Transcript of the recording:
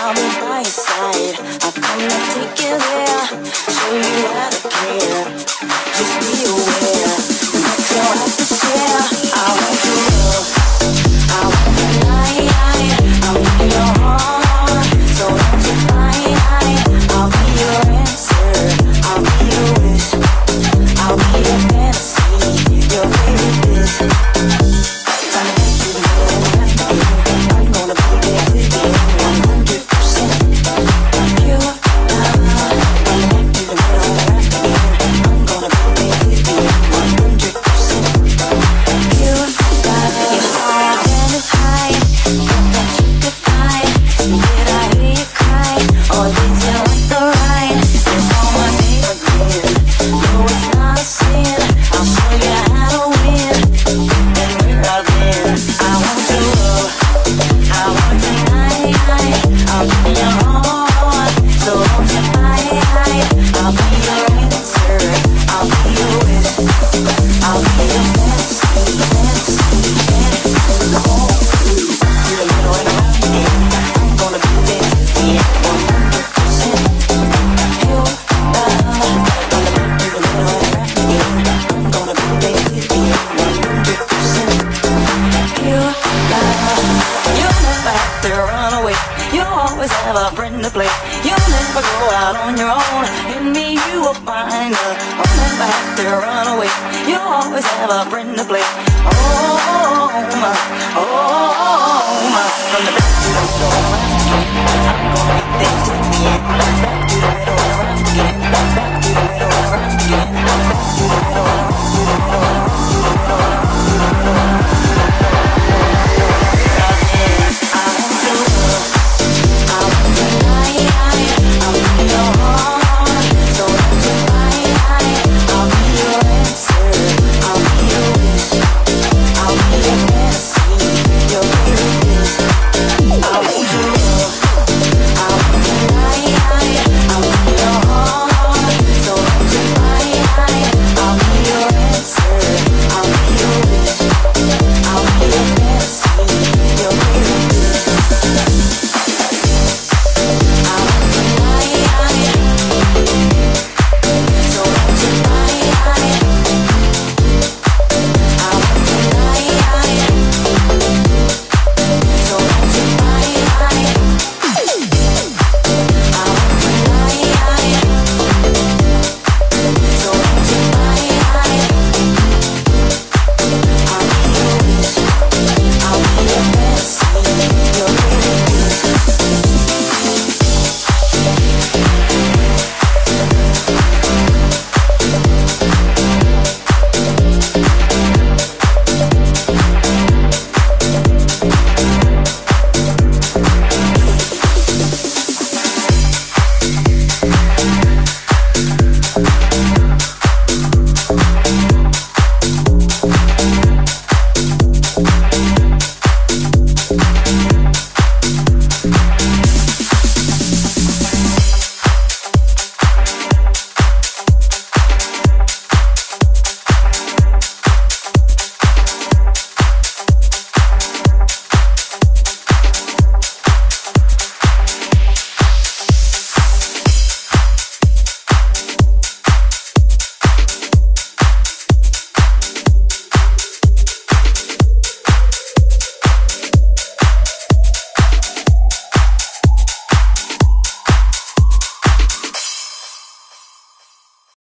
I'll be by your side. I'll come and take you there, show you how to care. Just be aware, but you'll have to share. I want your love, I want your night. I'll be your heart, so don't you fight. I'll be your answer, I'll be your wish, I'll be your fantasy, your favorite dish. I'm gonna be there with you 100%. Pure love. I'm gonna be there with you 100%. Pure love. Your heart and it's high, got that sugar high. Did I hear you cry, or did you like the ride? You're on my name again. No, it's not a sin. I'll show you how to win. And where I've been, I want your love, I want your night. I'll be your heart, so don't you fight. I'll be your answer, I'll be your wish, I'll be your fantasy, fantasy, fantasy. You're the middle and around me. I'm gonna be there with you 100%. Pure love. Gonna be the middle and around me. I'm gonna be there with you 100%. Pure love. You'll never have to run away. You'll always have a friend to play. You'll never go out on your own. In me you will find love. You'll never have to run away. You'll always have a friend to play. Oh,